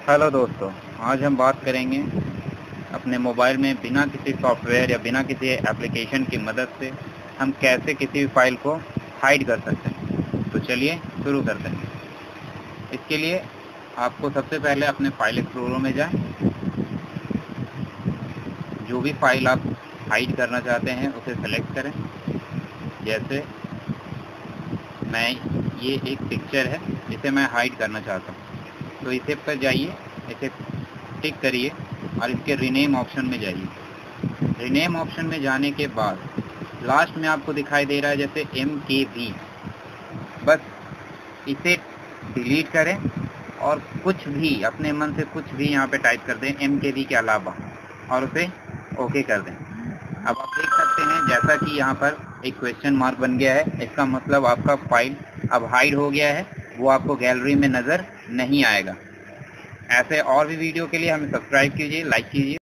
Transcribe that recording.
Hello दोस्तों, आज हम बात करेंगे अपने मोबाइल में बिना किसी सॉफ्टवेयर या बिना किसी एप्लीकेशन की मदद से हम कैसे किसी भी फाइल को हाइड कर सकते हैं। तो चलिए शुरू करते हैं। इसके लिए आपको सबसे पहले अपने फाइल एक्सप्लोरर में जाएं। जो भी फाइल आप हाइड करना चाहते हैं उसे सेलेक्ट करें। जैसे ये एक पिक्चर है जिसे मैं हाइड करना चाहता हूँ, तो इसे पर जाइए, इसे टिक करिए और इसके रीनेम ऑप्शन में जाइए। रीनेम ऑप्शन में जाने के बाद लास्ट में आपको दिखाई दे रहा है जैसे MKV, बस इसे डिलीट करें और कुछ भी अपने मन से कुछ भी यहाँ पे टाइप कर दें MKV के अलावा और उसे ओके कर दें। अब आप देख सकते हैं जैसा कि यहाँ पर एक क्वेश्चन मार्क बन गया है, इसका मतलब आपका फाइल अब हाइड हो गया है, वो आपको गैलरी में नज़र नहीं आएगा। ऐसे और भी वीडियो के लिए हमें सब्सक्राइब कीजिए, लाइक कीजिए।